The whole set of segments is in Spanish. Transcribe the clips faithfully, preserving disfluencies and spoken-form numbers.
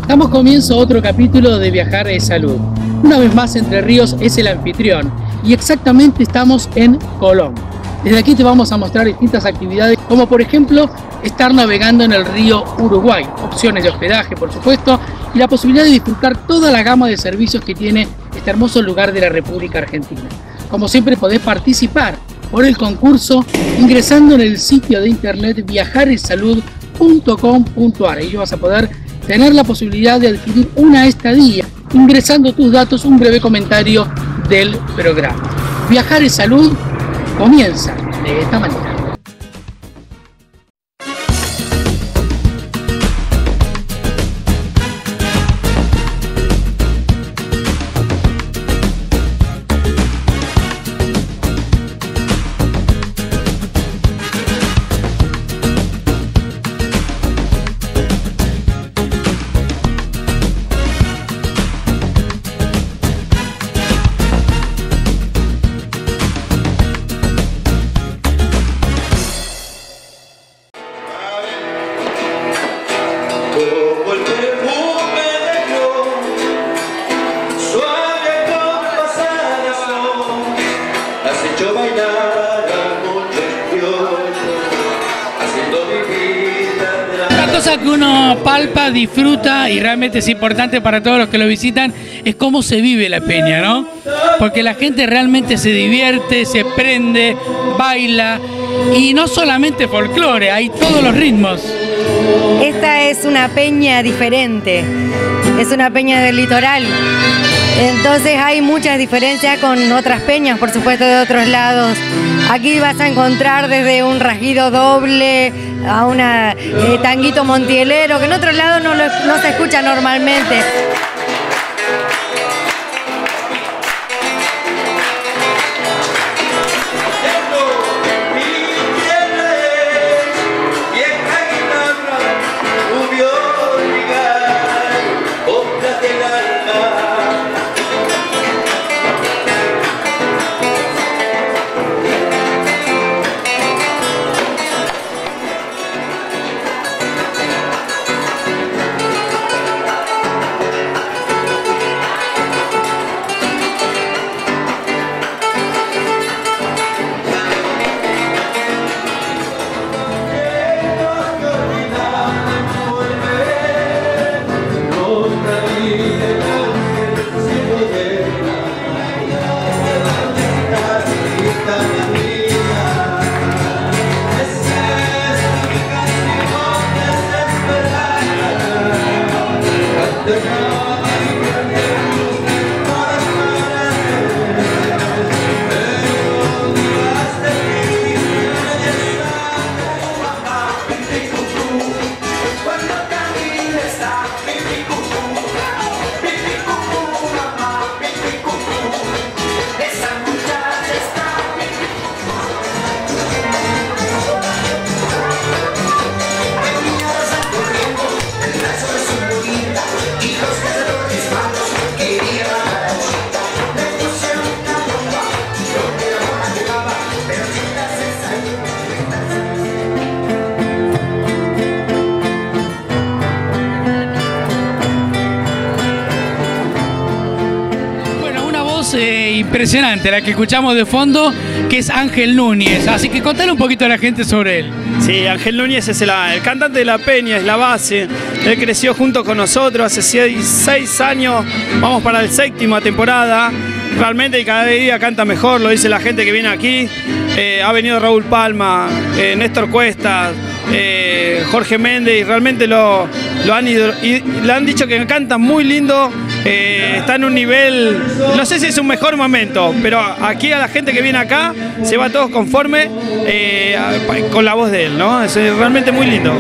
Damos comienzo a otro capítulo de Viajar es Salud. Una vez más, Entre Ríos es el anfitrión y exactamente estamos en Colón. Desde aquí te vamos a mostrar distintas actividades, como por ejemplo estar navegando en el río Uruguay, opciones de hospedaje por supuesto, y la posibilidad de disfrutar toda la gama de servicios que tiene este hermoso lugar de la República Argentina. Como siempre, podés participar por el concurso ingresando en el sitio de internet viajar es salud punto com punto ar. Ahí vas a poder tener la posibilidad de adquirir una estadía ingresando tus datos, un breve comentario del programa. Viajar es Salud comienza de esta manera. Que uno palpa, disfruta y realmente es importante para todos los que lo visitan es cómo se vive la peña, ¿no? Porque la gente realmente se divierte, se prende, baila y no solamente folclore, hay todos los ritmos. Esta es una peña diferente, es una peña del litoral, entonces hay muchas diferencias con otras peñas, por supuesto, de otros lados. Aquí vas a encontrar desde un rasguido doble a un eh, tanguito montielero, que en otros lados no, lo, no se escucha normalmente. Impresionante la que escuchamos de fondo, que es Ángel Núñez, así que contale un poquito a la gente sobre él. Sí, Ángel Núñez es el, el cantante de La Peña, es la base. Él creció junto con nosotros hace seis, seis años, vamos para la séptima temporada. Realmente cada día canta mejor, lo dice la gente que viene aquí. Eh, ha venido Raúl Palma, eh, Néstor Cuesta, eh, Jorge Méndez, y realmente lo, lo han ido, y le han dicho que canta muy lindo. Eh, está en un nivel, no sé si es un mejor momento, pero aquí a la gente que viene acá se va todos conforme eh, con la voz de él, ¿no? Es realmente muy lindo.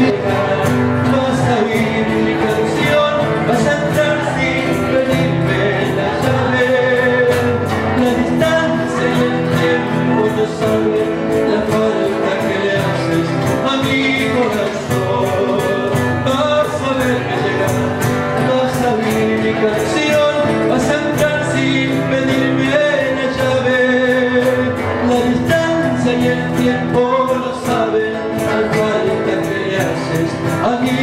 Y el tiempo lo saben, al falta que le haces a mí.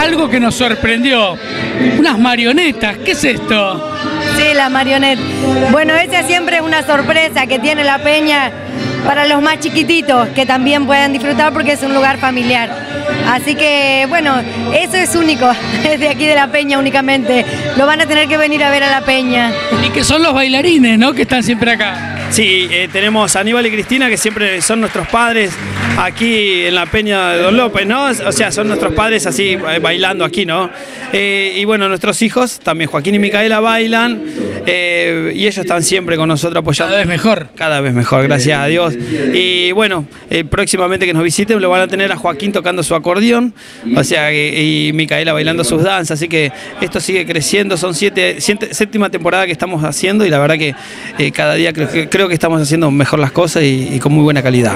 algo que nos sorprendió. Unas marionetas, ¿qué es esto? Sí, la marioneta. Bueno, esa siempre es una sorpresa que tiene la peña para los más chiquititos, que también puedan disfrutar porque es un lugar familiar. Así que, bueno, eso es único, es de aquí de la peña únicamente. Lo van a tener que venir a ver a la peña. Y que son los bailarines, ¿no?, que están siempre acá. Sí, eh, tenemos a Aníbal y Cristina, que siempre son nuestros padres aquí en la peña de Don López, ¿no? O sea, son nuestros padres así bailando aquí, ¿no? Eh, y bueno, nuestros hijos, también Joaquín y Micaela, bailan eh, y ellos están siempre con nosotros apoyando. Cada vez mejor. Cada vez mejor, gracias a Dios. Y bueno, eh, próximamente que nos visiten lo van a tener a Joaquín tocando su acordeón, o sea, y, y Micaela bailando sus danzas, así que esto sigue creciendo, son siete, siete, séptima temporada que estamos haciendo y la verdad que eh, cada día creo que, creo que estamos haciendo mejor las cosas y, y con muy buena calidad.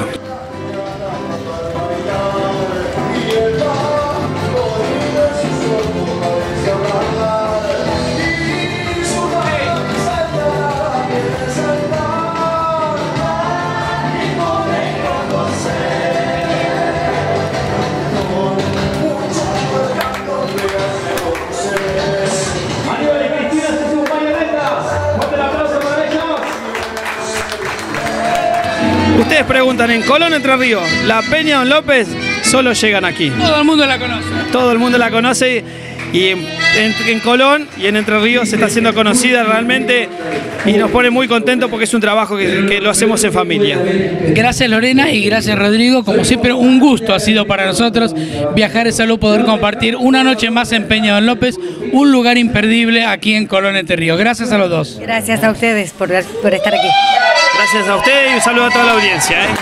Ustedes preguntan, en Colón, Entre Ríos, la Peña Don López, solo llegan aquí. Todo el mundo la conoce. Todo el mundo la conoce y en, en, en Colón y en Entre Ríos se está haciendo conocida realmente y nos pone muy contentos porque es un trabajo que, que lo hacemos en familia. Gracias Lorena y gracias Rodrigo, como siempre un gusto ha sido para nosotros viajar esa salud, poder compartir una noche más en Peña Don López, un lugar imperdible aquí en Colón, Entre Ríos. Gracias a los dos. Gracias a ustedes por, por estar aquí. Gracias a ustedes y un saludo a toda la audiencia, ¿eh?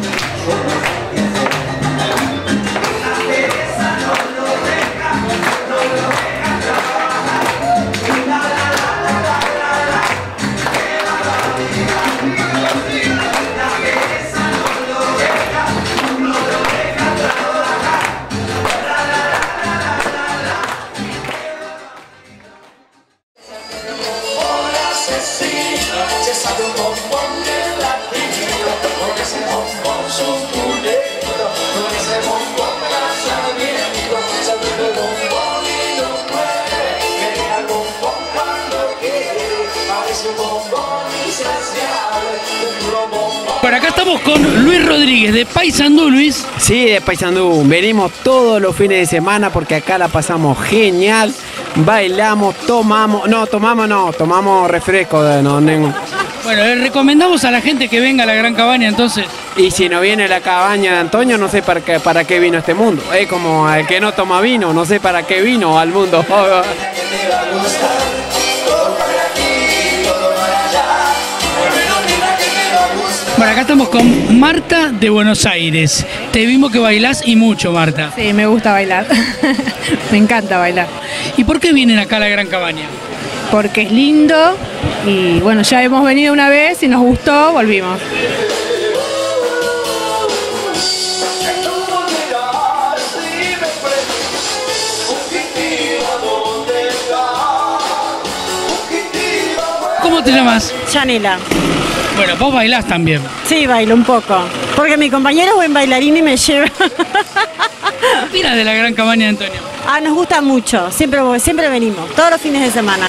Por acá estamos con Luis Rodríguez de Paysandú, Luis. Sí, de Paysandú. Venimos todos los fines de semana porque acá la pasamos genial. Bailamos, tomamos, no, tomamos no, tomamos refresco. No, no. Bueno, le recomendamos a la gente que venga a la Gran Cabaña entonces. Y si no viene a la cabaña de Antonio, no sé para qué, para qué vino a este mundo. Es como el que no toma vino, no sé para qué vino al mundo. Bueno, acá estamos con Marta de Buenos Aires. Te vimos que bailás y mucho, Marta. Sí, me gusta bailar. Me encanta bailar. ¿Y por qué vienen acá a la Gran Cabaña? Porque es lindo y bueno, ya hemos venido una vez y nos gustó, volvimos. ¿Cómo te llamas? Yanela. Bueno, vos bailás también. Sí, bailo un poco. Porque mi compañero es buen bailarín y me lleva. ¿Qué opinas de la Gran Cabaña de Antonio? Ah, nos gusta mucho. Siempre, siempre venimos, todos los fines de semana.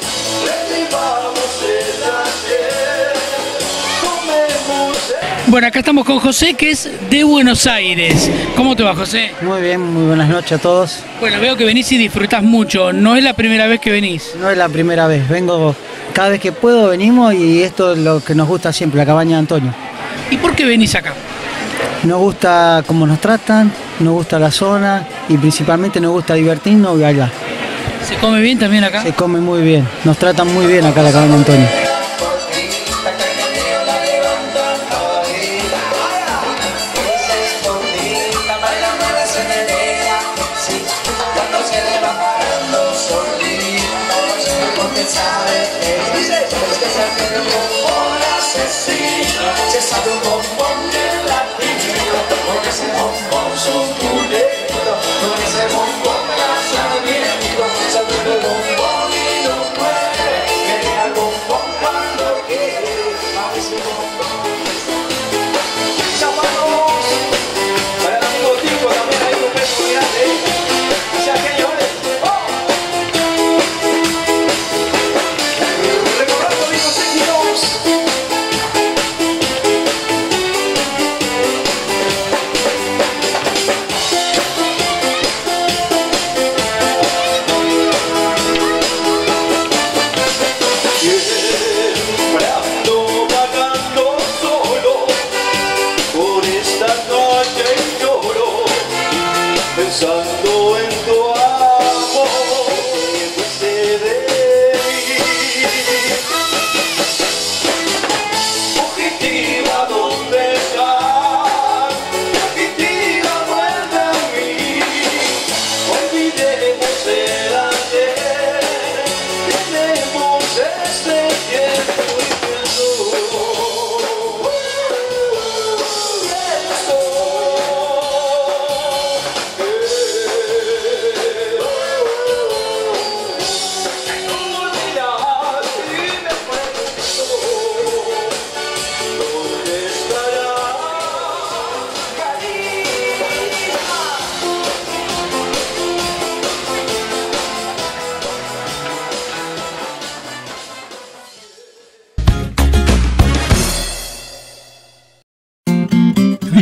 Bueno, acá estamos con José, que es de Buenos Aires. ¿Cómo te va, José? Muy bien, muy buenas noches a todos. Bueno, veo que venís y disfrutás mucho. No es la primera vez que venís. No es la primera vez, vengo cada vez que puedo, venimos y esto es lo que nos gusta siempre, la cabaña de Antonio. ¿Y por qué venís acá? Nos gusta cómo nos tratan, nos gusta la zona y principalmente nos gusta divertirnos y bailar. ¿Se come bien también acá? Se come muy bien, nos tratan muy bien acá la cabaña de Antonio.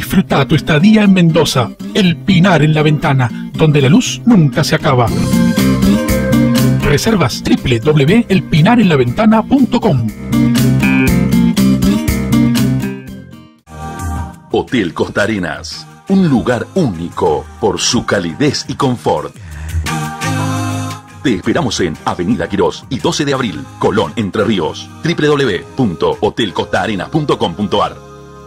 Disfruta tu estadía en Mendoza, El Pinar en la Ventana, donde la luz nunca se acaba. Reservas doble u doble u doble u punto el pinar en la ventana punto com. Hotel Costa Arenas, un lugar único por su calidez y confort. Te esperamos en Avenida Quirós y doce de abril, Colón, Entre Ríos. doble u doble u doble u punto hotel costa arenas punto com punto ar.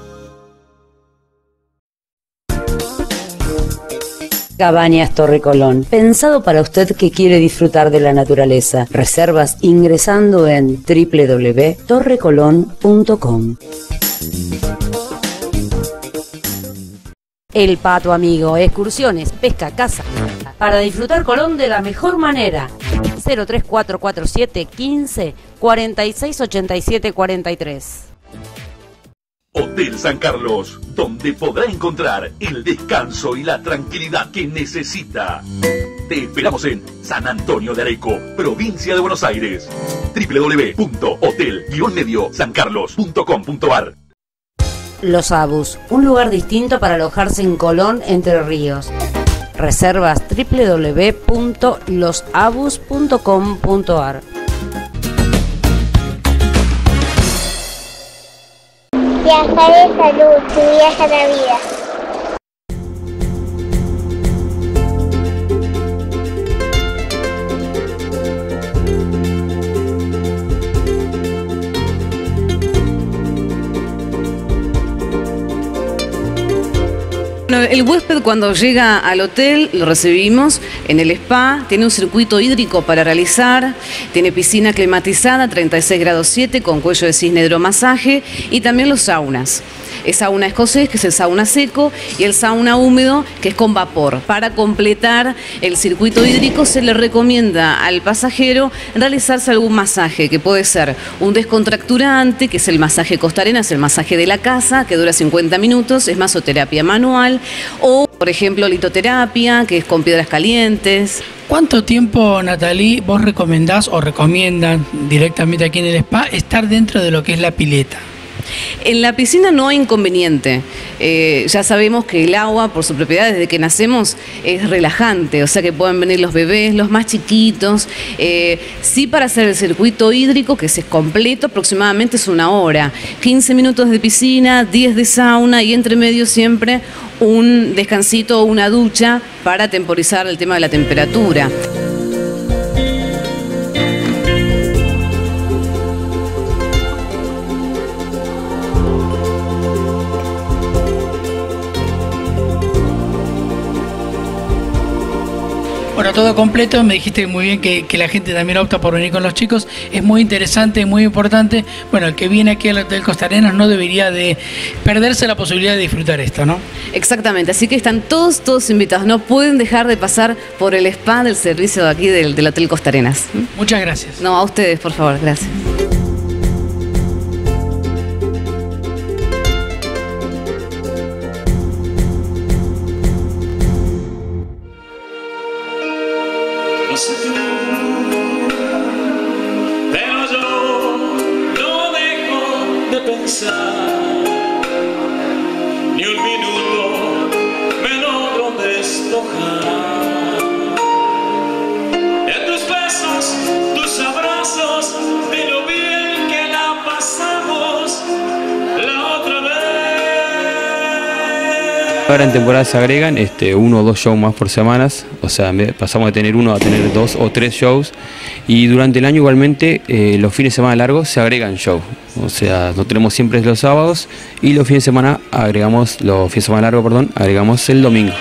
Cabañas Torre Colón, pensado para usted que quiere disfrutar de la naturaleza. Reservas ingresando en doble u doble u doble u punto torre colón punto com. El Pato Amigo, excursiones, pesca, caza. Para disfrutar Colón de la mejor manera. cero tres cuatro cuatro siete quince cuarenta y seis ochenta y siete cuarenta y tres. Hotel San Carlos, donde podrá encontrar el descanso y la tranquilidad que necesita. Te esperamos en San Antonio de Areco, provincia de Buenos Aires. doble u doble u doble u punto hotel guión medio san carlos punto com punto ar. Los Abus, un lugar distinto para alojarse en Colón, Entre Ríos. Reservas doble u doble u doble u punto los abus punto com punto ar. Viajar de salud, tu viaje a la vida. El huésped cuando llega al hotel lo recibimos en el spa, tiene un circuito hídrico para realizar, tiene piscina climatizada, treinta y seis grados siete con cuello de cisne hidromasaje y también los saunas. El sauna escocés, que es el sauna seco, y el sauna húmedo, que es con vapor. Para completar el circuito hídrico se le recomienda al pasajero realizarse algún masaje, que puede ser un descontracturante, que es el masaje Costa Arenas, el masaje de la casa, que dura cincuenta minutos, es masoterapia manual, o por ejemplo litoterapia, que es con piedras calientes. ¿Cuánto tiempo, Natalie, vos recomendás o recomiendan directamente aquí en el spa estar dentro de lo que es la pileta? En la piscina no hay inconveniente. Eh, ya sabemos que el agua, por su propiedad, desde que nacemos, es relajante. O sea que pueden venir los bebés, los más chiquitos. Eh, sí, para hacer el circuito hídrico, que es completo, aproximadamente es una hora. quince minutos de piscina, diez de sauna y entre medio siempre un descansito o una ducha para temporizar el tema de la temperatura. Bueno, todo completo, me dijiste muy bien que, que la gente también opta por venir con los chicos, es muy interesante, muy importante. Bueno, el que viene aquí al Hotel Costa Arenas no debería de perderse la posibilidad de disfrutar esto, ¿no? Exactamente, así que están todos, todos invitados, no pueden dejar de pasar por el spa del servicio de aquí del, del Hotel Costa Arenas. Muchas gracias. No, a ustedes, por favor, gracias. No sé tú, pero yo no dejo de pensar, ni un minuto me logro despojar de tus besos, tus abrazos, de lo bien que la pasamos la otra vez. Ahora en temporada se agregan este, uno o dos shows más por semanas, o sea, pasamos de tener uno a tener dos o tres shows, y durante el año igualmente eh, los fines de semana largos se agregan shows, o sea, no tenemos siempre los sábados y los fines de semana agregamos, los fines de semana largos, perdón, agregamos el domingo.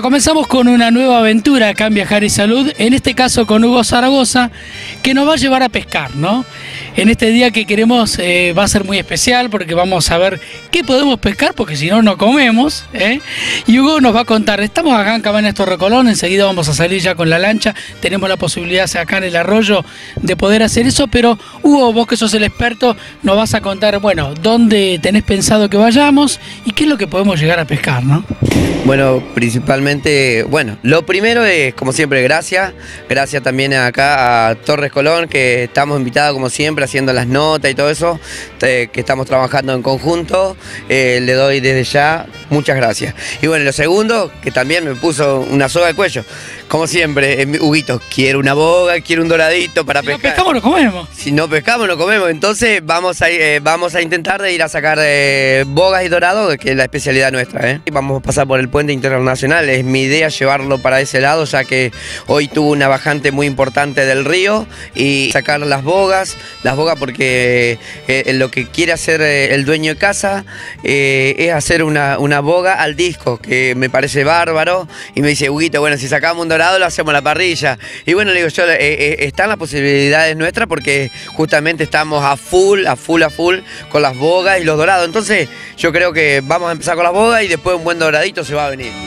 comenzamos con una nueva aventura acá en Viajar y Salud, en este caso con Hugo Zaragoza, que nos va a llevar a pescar, ¿no? En este día que queremos eh, va a ser muy especial porque vamos a ver qué podemos pescar, porque si no, no comemos, ¿eh? Y Hugo nos va a contar, estamos acá en Cabañas Torre Colón, enseguida vamos a salir ya con la lancha, tenemos la posibilidad acá en el arroyo de poder hacer eso, pero Hugo, vos que sos el experto, nos vas a contar, bueno, dónde tenés pensado que vayamos y qué es lo que podemos llegar a pescar, ¿no? Bueno, principalmente, bueno, lo primero es, como siempre, gracias. Gracias también acá a Torres Colón, que estamos invitados como siempre, haciendo las notas y todo eso, eh, que estamos trabajando en conjunto. Eh, le doy desde ya muchas gracias. Y bueno, lo segundo, que también me puso una soga al cuello. Como siempre, eh, Huguito, quiero una boga, quiero un doradito para pescar. Si no pescamos, no comemos. Si no pescamos, no comemos. Entonces vamos a, eh, vamos a intentar de ir a sacar eh, bogas y dorados, que es la especialidad nuestra, ¿eh? Vamos a pasar por el puente internacional. Es mi idea llevarlo para ese lado, ya que hoy tuvo una bajante muy importante del río y sacar las bogas, las bogas porque eh, lo que quiere hacer eh, el dueño de casa eh, es hacer una, una boga al disco, que me parece bárbaro. Y me dice, Huguito, bueno, si sacamos un dorado lo hacemos a la parrilla. Y bueno, le digo yo, eh, eh, están las posibilidades nuestras porque justamente estamos a full, a full, a full con las bogas y los dorados. Entonces yo creo que vamos a empezar con las bogas y después un buen doradito se va a venir.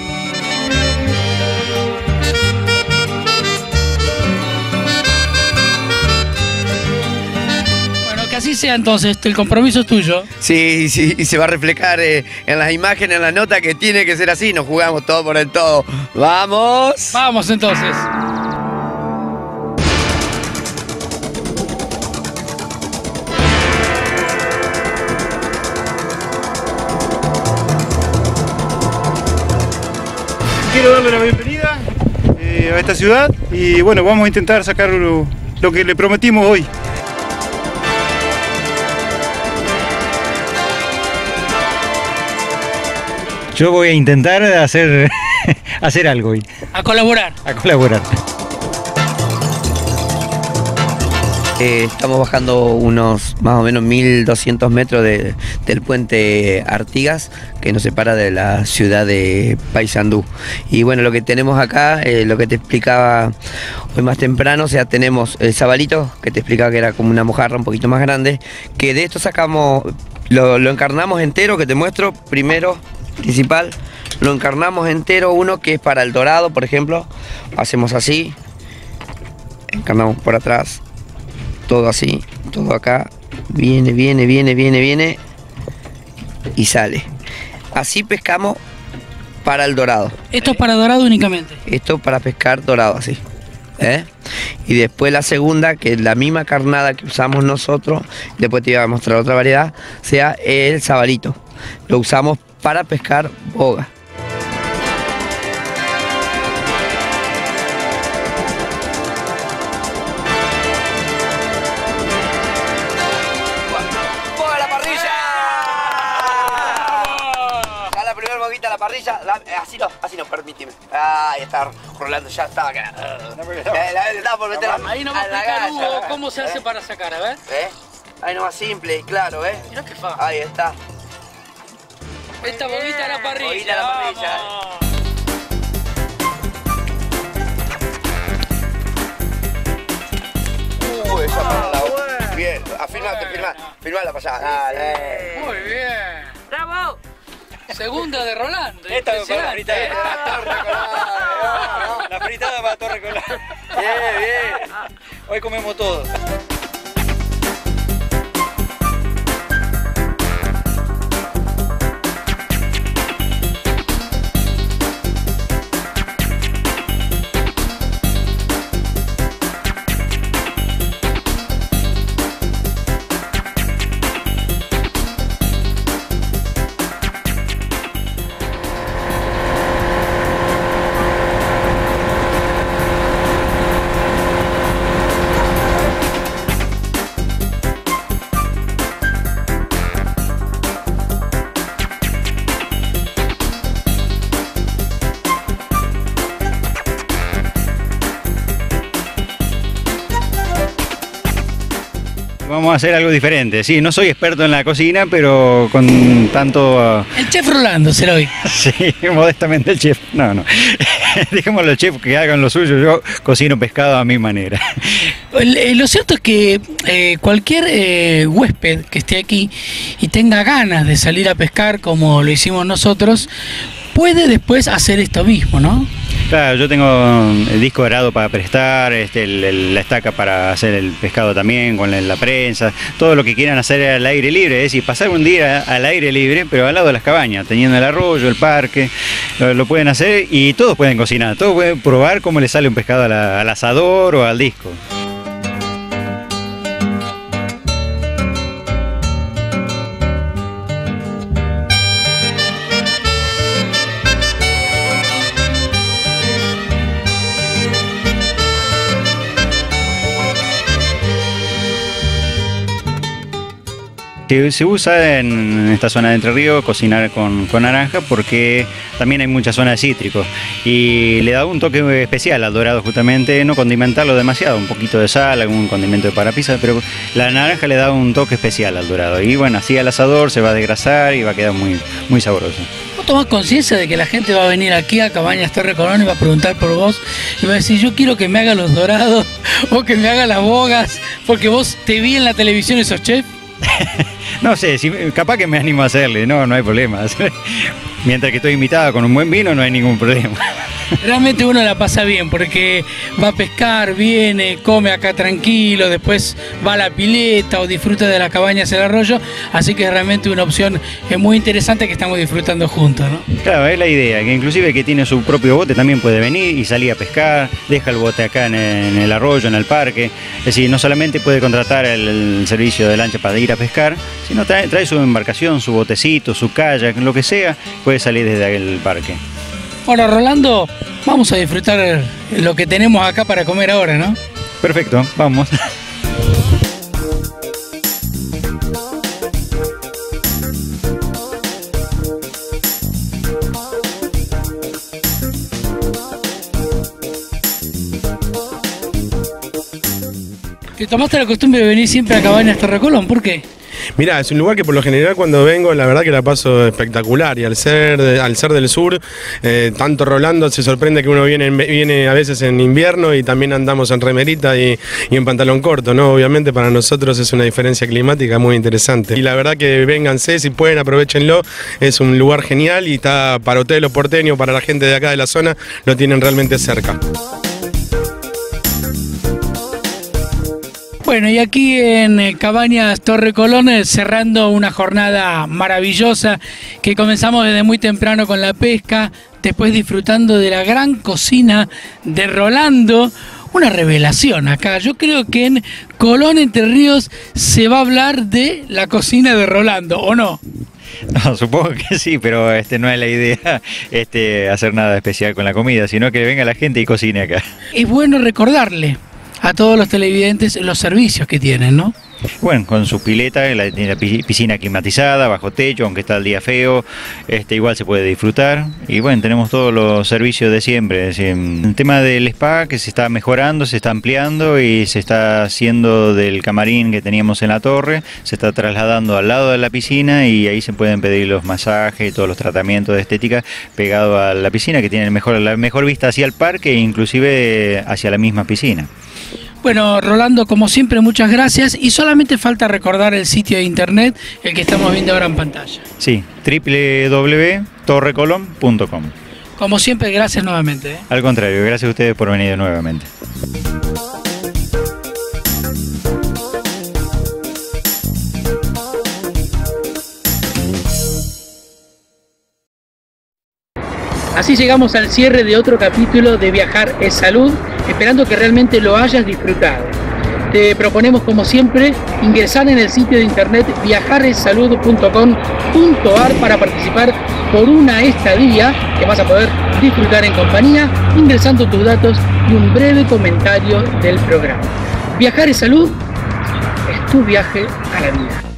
Que así sea entonces, el compromiso es tuyo. Sí, sí, y se va a reflejar eh, en las imágenes, en la nota, que tiene que ser así, nos jugamos todo por el todo. ¡Vamos! Vamos entonces. Quiero darle la bienvenida eh, a esta ciudad y bueno, vamos a intentar sacar lo, lo que le prometimos hoy. Yo voy a intentar hacer, hacer algo hoy. A colaborar. A colaborar. Eh, estamos bajando unos más o menos mil doscientos metros de, del puente Artigas, que nos separa de la ciudad de Paysandú. Y bueno, lo que tenemos acá, eh, lo que te explicaba hoy más temprano, o sea, tenemos el sabalito, que te explicaba que era como una mojarra un poquito más grande, que de esto sacamos, lo, lo encarnamos entero, que te muestro primero. Principal, lo encarnamos entero, uno que es para el dorado, por ejemplo, hacemos así, encarnamos por atrás, todo así, todo acá, viene, viene, viene, viene, viene y sale. Así pescamos para el dorado. Esto es para dorado únicamente. Esto para pescar dorado así. ¿Eh? Y después la segunda, que es la misma carnada que usamos nosotros, después te iba a mostrar otra variedad, sea el sabalito. Lo usamos para pescar boga. ¡Boga a la parrilla! Ya la primera boguita a la parrilla, la, así no, así no, permíteme. Ahí está rolando, ya estaba acá. Estaba por meter ahí no va a explicar Hugo cómo se hace para sacar, a ver. ¿Eh? Ahí no va simple y claro, ¿eh? Mirá qué fácil. Ahí está. Esta boguita a la parrilla. Boguita a la parrilla. Uh, esa para la boca. Bien, afirmate, firma, firmala para allá. Dale. Muy bien. ¡Bravo! Segunda de Rolando. Esta es la fritada. La fritada para Torre Colón. Bien, bien. Hoy comemos todo. vamos a hacer algo diferente. Sí, no soy experto en la cocina, pero con tanto... El chef Rolando será hoy. Sí, modestamente el chef. No, no. Dejémoslo al chef que hagan lo suyo. Yo cocino pescado a mi manera. Lo cierto es que eh, cualquier eh, huésped que esté aquí y tenga ganas de salir a pescar como lo hicimos nosotros, puede después hacer esto mismo, ¿no? Claro, yo tengo el disco dorado para prestar, este, el, el, la estaca para hacer el pescado también, con la, la prensa, todo lo que quieran hacer al aire libre, es decir, pasar un día al aire libre, pero al lado de las cabañas, teniendo el arroyo, el parque, lo, lo pueden hacer y todos pueden cocinar, todos pueden probar cómo le sale un pescado a la, al asador o al disco. Se usa en esta zona de Entre Ríos cocinar con, con naranja porque también hay mucha zona de cítricos y le da un toque especial al dorado justamente, no condimentarlo demasiado, un poquito de sal, algún condimento de para pizza, pero la naranja le da un toque especial al dorado y bueno, así al asador se va a desgrasar y va a quedar muy, muy sabroso. ¿Vos tomás conciencia de que la gente va a venir aquí a Cabañas Torre Colón y va a preguntar por vos y va a decir yo quiero que me haga los dorados o que me haga las bogas porque vos te vi en la televisión y sos chef? No sé, si, capaz que me animo a hacerle, no, no hay problema. Mientras que estoy invitada con un buen vino no hay ningún problema. Realmente uno la pasa bien porque va a pescar, viene, come acá tranquilo, después va a la pileta o disfruta de las cabañas del arroyo, así que es realmente una opción muy interesante que estamos disfrutando juntos, ¿no? Claro, es la idea, que inclusive el que tiene su propio bote también puede venir y salir a pescar, deja el bote acá en el, en el arroyo, en el parque, es decir, no solamente puede contratar el, el servicio de lancha para ir a pescar, sino trae, trae su embarcación, su botecito, su kayak, lo que sea, puede salir desde el parque. Bueno, Rolando, vamos a disfrutar lo que tenemos acá para comer ahora, ¿no? Perfecto, vamos. ¿Te tomaste la costumbre de venir siempre a Cabañas Torre Colón? ¿Por qué? Mirá, es un lugar que por lo general cuando vengo la verdad que la paso espectacular y al ser, de, al ser del sur, eh, tanto Rolando se sorprende que uno viene, viene a veces en invierno y también andamos en remerita y, y en pantalón corto, ¿no? Obviamente para nosotros es una diferencia climática muy interesante y la verdad que vénganse, si pueden aprovechenlo, es un lugar genial y está para ustedes los porteños, para la gente de acá de la zona, lo tienen realmente cerca. Bueno, y aquí en Cabañas Torre Colón, cerrando una jornada maravillosa que comenzamos desde muy temprano con la pesca, después disfrutando de la gran cocina de Rolando, una revelación acá. Yo creo que en Colón, Entre Ríos, se va a hablar de la cocina de Rolando, ¿o no? No, supongo que sí, pero este no es la idea este, hacer nada especial con la comida, sino que venga la gente y cocine acá. Es bueno recordarle a todos los televidentes los servicios que tienen, ¿no? Bueno, con su pileta, la, la piscina climatizada, bajo techo, aunque está el día feo, este, igual se puede disfrutar. Y bueno, tenemos todos los servicios de siempre. Es decir, el tema del spa que se está mejorando, se está ampliando y se está haciendo del camarín que teníamos en la torre, se está trasladando al lado de la piscina y ahí se pueden pedir los masajes y todos los tratamientos de estética pegado a la piscina, que tiene el mejor, la mejor vista hacia el parque e inclusive hacia la misma piscina. Bueno, Rolando, como siempre, muchas gracias. Y solamente falta recordar el sitio de internet, el que estamos viendo ahora en pantalla. Sí, doble u doble u doble u punto torre colón punto com. Como siempre, gracias nuevamente. ¿eh? Al contrario, gracias a ustedes por venir nuevamente. Así llegamos al cierre de otro capítulo de Viajar es Salud, esperando que realmente lo hayas disfrutado. Te proponemos, como siempre, ingresar en el sitio de internet viajar es salud punto com punto ar para participar por una estadía que vas a poder disfrutar en compañía, ingresando tus datos y un breve comentario del programa. Viajar es Salud, es tu viaje a la vida.